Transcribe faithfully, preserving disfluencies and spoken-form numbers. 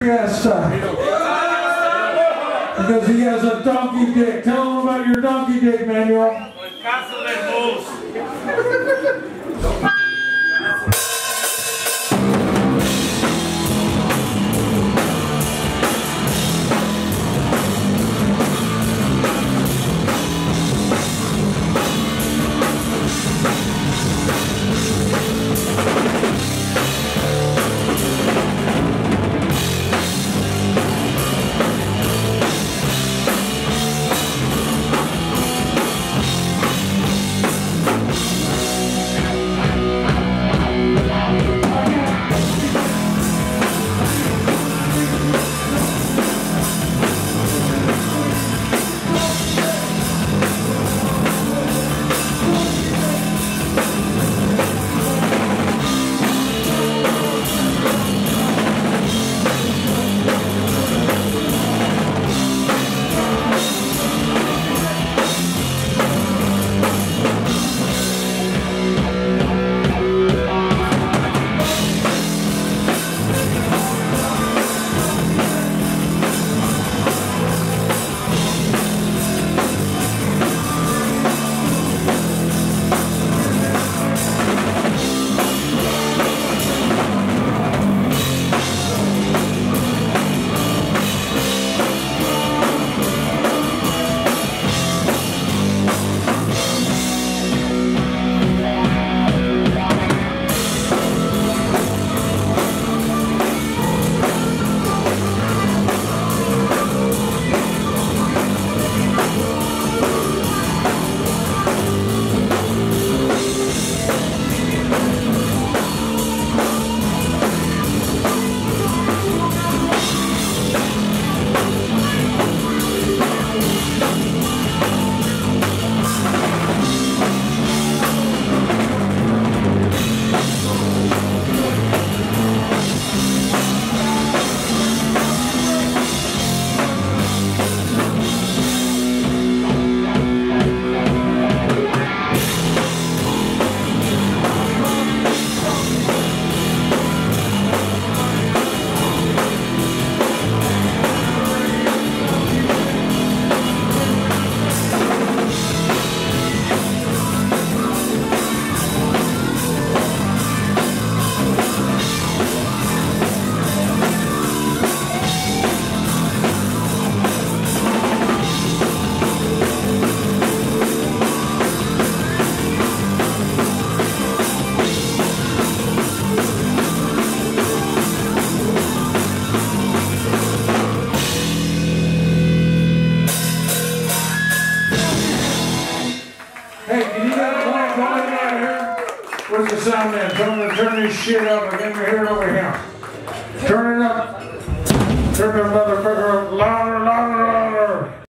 Yes, uh, because he has a donkey dick. Tell him about your donkey dick, Manuel. Where's the sound man? Tell him to turn this shit up. I can hear it over here. Turn it up. Turn the motherfucker